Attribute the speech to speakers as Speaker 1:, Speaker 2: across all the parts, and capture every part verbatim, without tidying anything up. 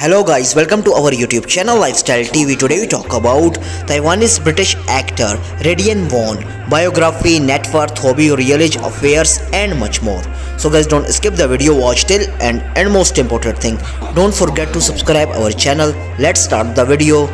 Speaker 1: Hello guys, welcome to our YouTube channel Lifestyle T V. Today we talk about Taiwanese British actor Radian Vaughn, biography, net worth, hobby, real age affairs and much more. So guys, don't skip the video, watch till end, and most important thing, don't forget to subscribe our channel. Let's start the video.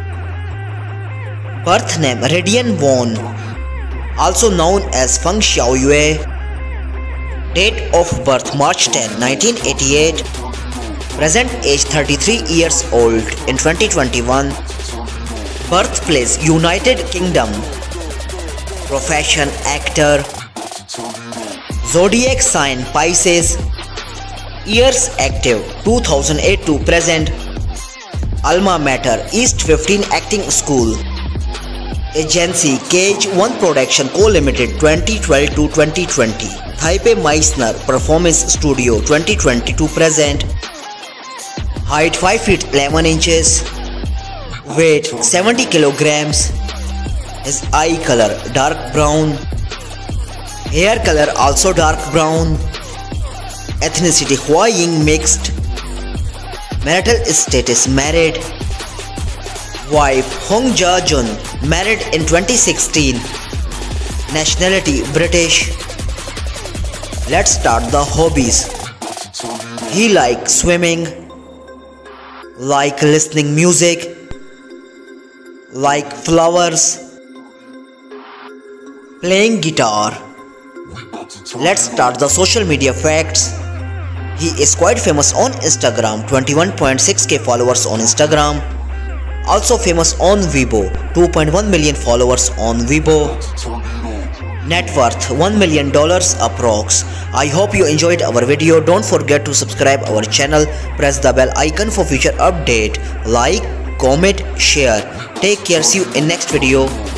Speaker 1: Birth name Radian Vaughn, also known as Feng Xiaoyue. Date of birth March tenth nineteen eighty-eight. Present age thirty-three years old in twenty twenty-one. Birthplace United Kingdom. Profession actor. Zodiac sign Pisces. Years active two thousand eight to present. Alma mater East fifteen Acting School. Agency K H one Production Co Limited twenty twelve to twenty twenty. Taipei Meissner Performance Studio twenty twenty to present. Height five feet eleven inches. Weight seventy kilograms. His eye color dark brown. Hair color also dark brown. Ethnicity Huaying mixed. Marital status married. Wife Hong Ja Jun, married in twenty sixteen. Nationality British. Let's start the hobbies. He likes swimming, like listening music, like flowers, playing guitar. Let's start the social media facts. He is quite famous on Instagram, twenty-one point six K followers on Instagram. Also famous on Weibo, two point one million followers on Weibo. Net worth one million dollars approx. I hope you enjoyed our video. Don't forget to subscribe our channel. Press the bell icon for future update. Like, comment, share. Take care. See you in next video.